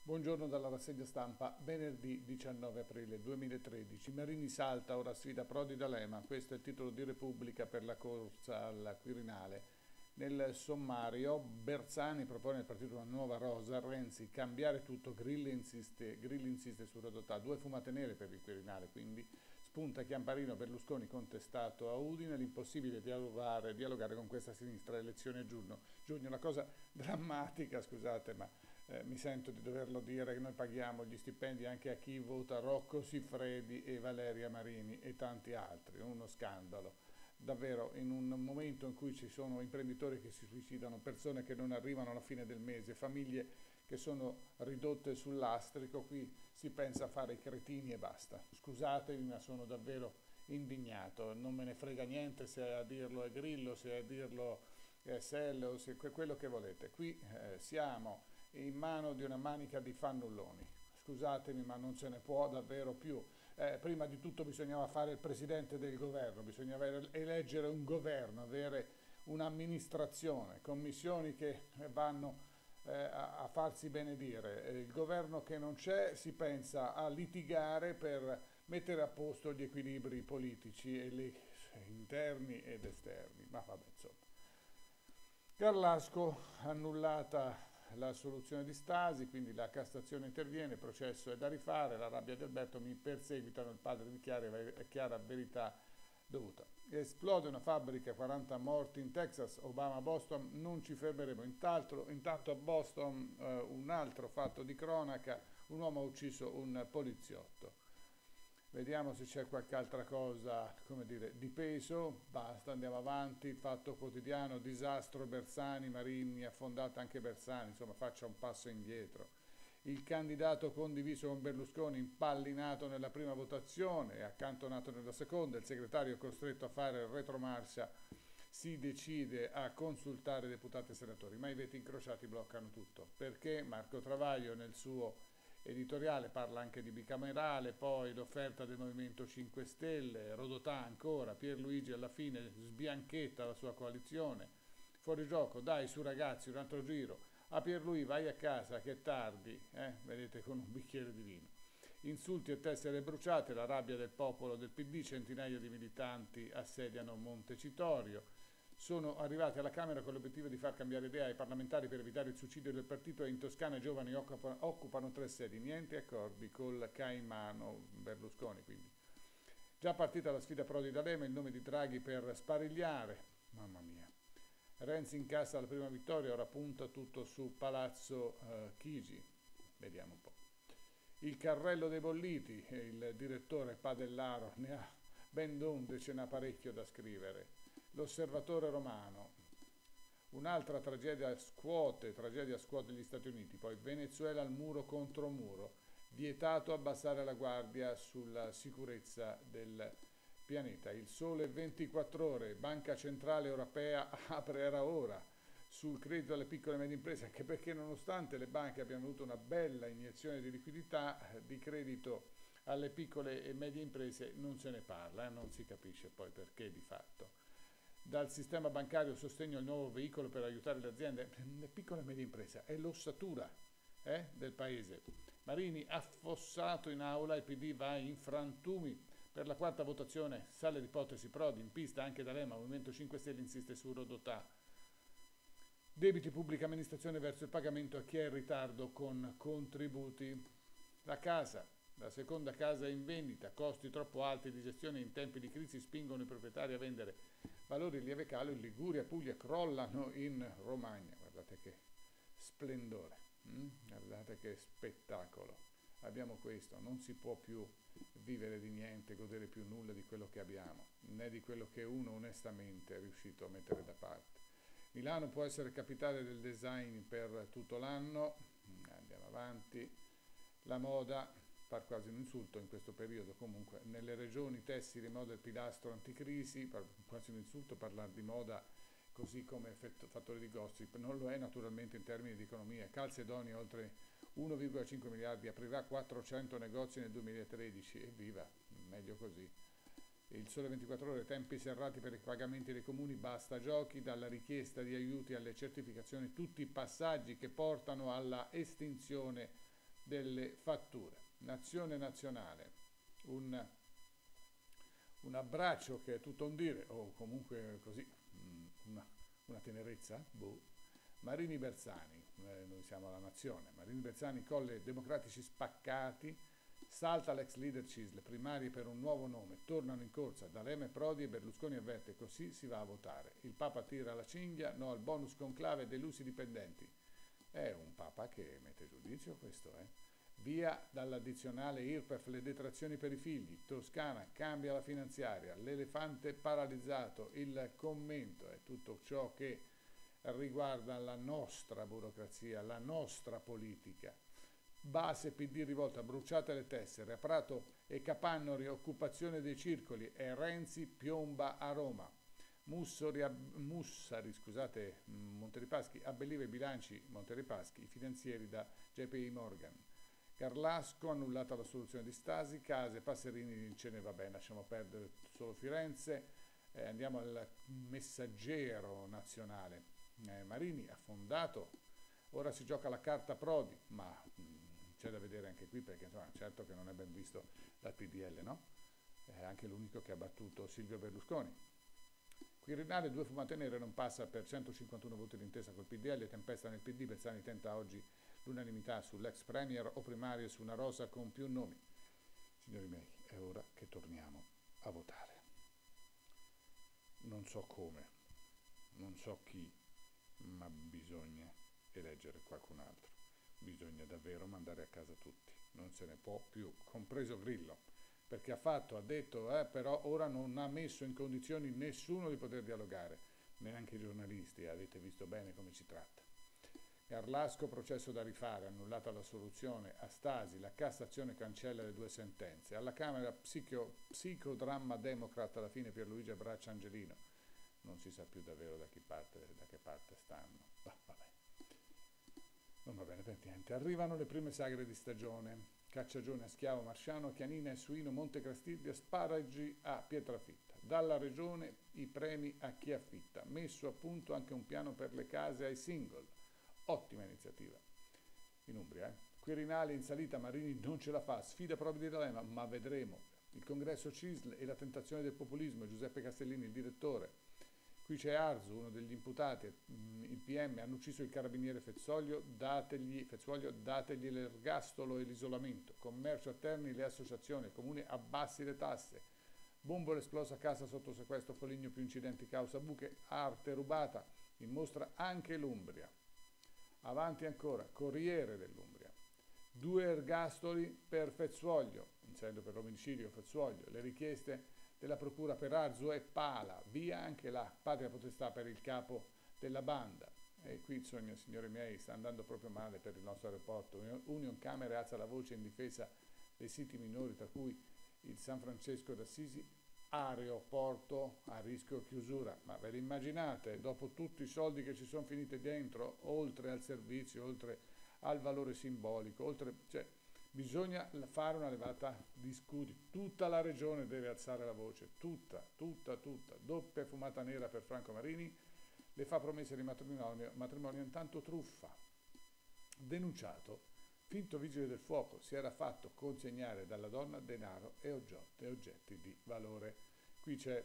Buongiorno dalla rassegna stampa, venerdì 19 aprile 2013. Marini salta, ora sfida Prodi D'Alema. Questo è il titolo di Repubblica per la corsa al Quirinale. Nel sommario, Bersani propone al partito una nuova rosa, Renzi cambiare tutto, Grilli insiste su Rodotà, due fumate nere per il Quirinale, quindi spunta Chiamparino, Berlusconi contestato a Udine, l'impossibile dialogare con questa sinistra, elezioni a giugno. La cosa drammatica, scusate, ma mi sento di doverlo dire, che noi paghiamo gli stipendi anche a chi vota Rocco Siffredi e Valeria Marini e tanti altri, uno scandalo. Davvero, in un momento in cui ci sono imprenditori che si suicidano, persone che non arrivano alla fine del mese, famiglie che sono ridotte sul lastrico, qui si pensa a fare i cretini e basta. Scusatemi, ma sono davvero indignato, non me ne frega niente se a dirlo è Grillo, se a dirlo è Selle o se quello che volete. Qui siamo in mano di una manica di fannulloni. Scusatemi, ma non ce ne può davvero più. Prima di tutto bisognava fare il presidente del governo, bisognava eleggere un governo, avere un'amministrazione, commissioni che vanno a farsi benedire. Il governo che non c'è si pensa a litigare per mettere a posto gli equilibri politici interni ed esterni. Ma vabbè, insomma. Garlasco, annullata la soluzione di Stasi, quindi la Cassazione interviene, il processo è da rifare, la rabbia di Alberto, mi perseguitano, il padre di Chiara verità dovuta. Esplode una fabbrica, 40 morti in Texas, Obama a Boston, non ci fermeremo. Intanto a Boston un altro fatto di cronaca, un uomo ha ucciso un poliziotto. Vediamo se c'è qualche altra cosa, come dire, di peso. Basta, andiamo avanti. Fatto Quotidiano, disastro Bersani, Marini, affondata anche Bersani, insomma faccia un passo indietro. Il candidato condiviso con Berlusconi impallinato nella prima votazione e accantonato nella seconda, il segretario costretto a fare retromarcia, si decide a consultare deputati e senatori, ma i veti incrociati bloccano tutto. Perché Marco Travaglio nel suo editoriale parla anche di bicamerale, poi l'offerta del Movimento 5 Stelle, Rodotà ancora, Pierluigi alla fine sbianchetta la sua coalizione, fuori gioco, dai su ragazzi, un altro giro, a Pierluigi vai a casa che è tardi, vedete con un bicchiere di vino. Insulti e tessere bruciate, la rabbia del popolo del PD, centinaia di militanti assediano Montecitorio. Sono arrivati alla Camera con l'obiettivo di far cambiare idea ai parlamentari per evitare il suicidio del partito e in Toscana i giovani occupano 3 sedi, niente accordi col Caimano Berlusconi. Quindi. Già partita la sfida Prodi D'Alema, il nome di Draghi per sparigliare, mamma mia. Renzi incassa la prima vittoria, ora punta tutto su Palazzo Chigi, vediamo un po'. Il carrello dei bolliti, il direttore Padellaro ne ha ben donde, ce n'ha parecchio da scrivere. L'Osservatore Romano, un'altra tragedia scuote gli Stati Uniti, poi Venezuela al muro contro muro, vietato abbassare la guardia sulla sicurezza del pianeta. Il Sole 24 ore, Banca Centrale Europea apre era ora sul credito alle piccole e medie imprese, anche perché nonostante le banche abbiano avuto una bella iniezione di liquidità, di credito alle piccole e medie imprese non se ne parla, non si capisce poi perché di fatto. Dal sistema bancario sostegno al nuovo veicolo per aiutare le aziende, le piccole e medie imprese, è l'ossatura del paese. Marini affossato in aula, il PD va in frantumi. Per la quarta votazione sale l'ipotesi Prodi, in pista anche D'Alema, Movimento 5 Stelle insiste su Rodotà. Debiti pubblica amministrazione verso il pagamento a chi è in ritardo con contributi. La casa, la seconda casa in vendita, costi troppo alti di gestione in tempi di crisi spingono i proprietari a vendere. Valori in lieve calo in Liguria e Puglia crollano in Romagna. Guardate che splendore, guardate che spettacolo. Abbiamo questo, non si può più vivere di niente, godere più nulla di quello che abbiamo, né di quello che uno onestamente è riuscito a mettere da parte. Milano può essere capitale del design per tutto l'anno, andiamo avanti. La moda, far quasi un insulto in questo periodo comunque, nelle regioni tessili moda il pilastro anticrisi, quasi un insulto parlare di moda così come fattore di gossip, non lo è naturalmente in termini di economia. Calzedonia oltre 1,5 miliardi, aprirà 400 negozi nel 2013, evviva, meglio così. Il Sole 24 ore, tempi serrati per i pagamenti dei comuni, basta giochi, dalla richiesta di aiuti alle certificazioni, tutti i passaggi che portano alla estinzione delle fatture. Nazione nazionale, un abbraccio che è tutto un dire, o comunque così, una tenerezza, boh. Marini Bersani, noi siamo la nazione, Marini Bersani, colle democratici spaccati, salta l'ex leader CISL, primarie per un nuovo nome, tornano in corsa D'Alema, Prodi e Berlusconi avverte, così si va a votare. Il Papa tira la cinghia, no al bonus conclave delusi dipendenti. È un Papa che mette giudizio questo, Via dall'addizionale IRPEF le detrazioni per i figli, Toscana cambia la finanziaria, l'elefante paralizzato, il commento è tutto ciò che riguarda la nostra burocrazia, la nostra politica. Base PD rivolta, bruciate le tessere, a Prato e Capannori occupazione dei circoli e Renzi piomba a Roma. Mussari, scusate, Monteripaschi, abbelliva i bilanci Monteripaschi, i finanzieri da JP Morgan. Carlasco, annullata la soluzione di Stasi, Case, Passerini, ce ne va bene, lasciamo perdere solo Firenze, andiamo al Messaggero nazionale. Marini ha fondato, ora si gioca la carta Prodi, ma c'è da vedere anche qui perché insomma, certo che non è ben visto dal PDL, no? È anche l'unico che ha battuto Silvio Berlusconi. Quirinale, 2 fumate nere, non passa per 151 voti d'intesa col PDL, tempesta nel PD, Bersani tenta oggi l'unanimità sull'ex premier o primarie su una rosa con più nomi. Signori miei, è ora che torniamo a votare. Non so come, non so chi, ma bisogna eleggere qualcun altro. Bisogna davvero mandare a casa tutti, non se ne può più, compreso Grillo, perché ha detto, però ora non ha messo in condizioni nessuno di poter dialogare, neanche i giornalisti, avete visto bene come ci tratta. Garlasco, processo da rifare, annullata la soluzione a Stasi, la Cassazione cancella le 2 sentenze. Alla Camera psicodramma democrat, alla fine Pierluigi abbraccia Angelino. Non si sa più davvero da che parte stanno. Vabbè. Non va bene per niente. Arrivano le prime sagre di stagione. Cacciagione a Schiavo Marciano, Chianina e Suino, Monte Castiglia, sparagi a Pietrafitta. Dalla regione i premi a chi affitta. Messo a punto anche un piano per le case ai single. Ottima iniziativa. In Umbria, Quirinale in salita, Marini non ce la fa, sfida Prodi di D'Alema, ma vedremo. Il congresso CISL e la tentazione del populismo, Giuseppe Castellini, il direttore. Qui c'è Arzu, uno degli imputati, il PM, hanno ucciso il carabiniere Fezzuoglio, dategli l'ergastolo e l'isolamento. Commercio a Terni, le associazioni, il comune abbassi le tasse. Bombola esplosa a casa sotto sequestro, Foligno più incidenti causa buche, arte rubata, in mostra anche l'Umbria. Avanti ancora, Corriere dell'Umbria. 2 ergastoli per Fezzuoglio, incendio per l'omicidio Fezzuoglio, le richieste della procura per Arzu e Pala, via anche la patria potestà per il capo della banda. E qui insomma, signori miei, sta andando proprio male per il nostro aeroporto. Union Camere alza la voce in difesa dei siti minori, tra cui il San Francesco d'Assisi, aeroporto a rischio chiusura. Ma ve lo immaginate, dopo tutti i soldi che ci sono finiti dentro, oltre al servizio, oltre al valore simbolico, bisogna fare una levata di scudi. Tutta la regione deve alzare la voce, tutta. Doppia fumata nera per Franco Marini, le fa promesse di matrimonio intanto truffa. Denunciato, finto vigile del fuoco, si era fatto consegnare dalla donna denaro e oggetti di valore. Qui c'è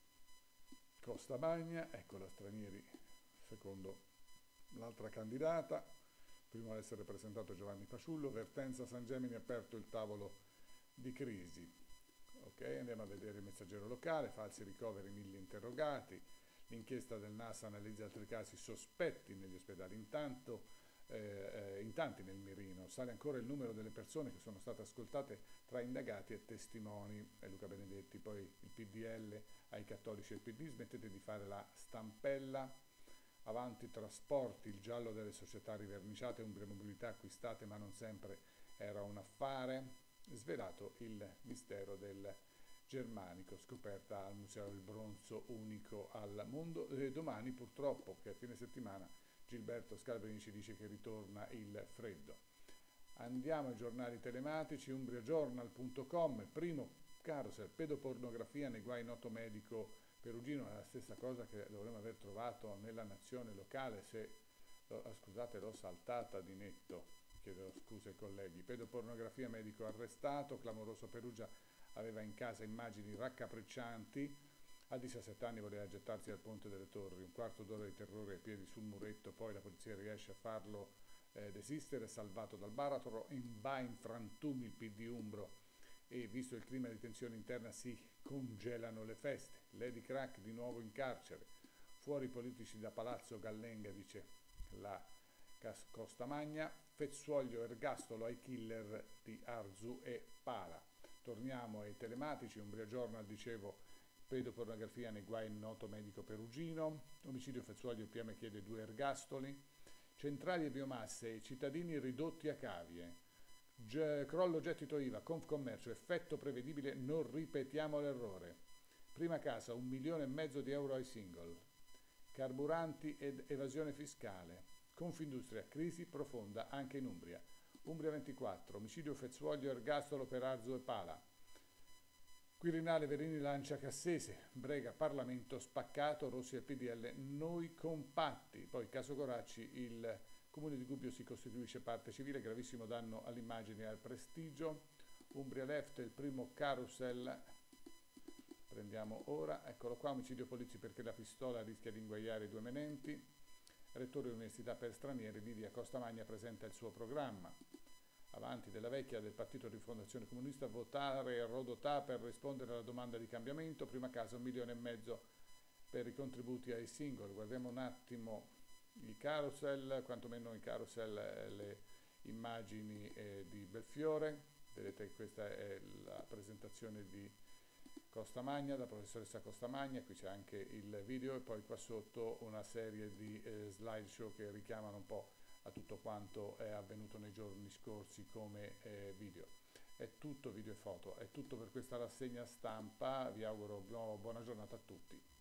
Costa Magna, eccola stranieri, secondo l'altra candidata. Primo ad essere presentato Giovanni Paciullo, Vertenza San Gemini ha aperto il tavolo di crisi. Ok, andiamo a vedere il Messaggero locale, falsi ricoveri 1000 interrogati, l'inchiesta del NAS analizza altri casi sospetti negli ospedali, in tanti nel mirino, sale ancora il numero delle persone che sono state ascoltate tra indagati e testimoni. Luca Benedetti, poi il PDL ai cattolici e il PD, smettete di fare la stampella. Avanti trasporti, il giallo delle società riverniciate, Umbria Mobilità acquistate ma non sempre era un affare. Svelato il mistero del Germanico, scoperta al Museo del Bronzo unico al mondo. Domani purtroppo, che è fine settimana, Gilberto Scalabrini ci dice che ritorna il freddo. Andiamo ai giornali telematici, umbriajournal.com, primo carousel, pedopornografia nei guai noto medico perugino, è la stessa cosa che dovremmo aver trovato nella Nazione locale, se, scusate l'ho saltata di netto, chiedo scusa ai colleghi. Pedopornografia, medico arrestato. Clamoroso, Perugia aveva in casa immagini raccapriccianti. A 17 anni voleva gettarsi dal ponte delle Torri, un quarto d'ora di terrore ai piedi sul muretto, poi la polizia riesce a farlo desistere, salvato dal baratro, va in frantumi il PD Umbro e visto il clima di tensione interna si congelano le feste. Lady Crack di nuovo in carcere, fuori i politici da Palazzo Gallenga, dice la Costamagna, Fezzuoglio ergastolo ai killer di Arzu e Pala. Torniamo ai telematici, Umbria Journal, dicevo, pedopornografia nei guai il noto medico perugino, omicidio Fezzuoglio, il PM chiede 2 ergastoli, centrali e biomasse, cittadini ridotti a cavie, crollo gettito IVA, Confcommercio, effetto prevedibile, non ripetiamo l'errore, prima casa 1,5 milioni di euro ai single, carburanti ed evasione fiscale, Confindustria, crisi profonda anche in Umbria, Umbria 24, omicidio Fezzuoglio, ergastolo per Arzu e Pala, Quirinale, Verini lancia Cassese, Brega, Parlamento spaccato, Rossi e PDL, noi compatti. Poi caso Goracci, il comune di Gubbio si costituisce parte civile, gravissimo danno all'immagine e al prestigio. Umbria Left, il primo carousel, prendiamo ora, eccolo qua, omicidio Polizzi perché la pistola rischia di inguaiare i 2 menenti. Rettore dell'Università per stranieri, Lidia Costamagna presenta il suo programma. Avanti della Vecchia del Partito di Rifondazione Comunista, votare Rodotà per rispondere alla domanda di cambiamento, prima casa 1,5 milioni per i contributi ai singoli. Guardiamo un attimo i carousel, quantomeno i carousel, le immagini di Belfiore, vedete che questa è la presentazione di Costamagna, la professoressa Costamagna, qui c'è anche il video e poi qua sotto una serie di slideshow che richiamano un po' a tutto quanto è avvenuto nei giorni scorsi come video. È tutto, video e foto, è tutto per questa rassegna stampa, vi auguro buona giornata a tutti.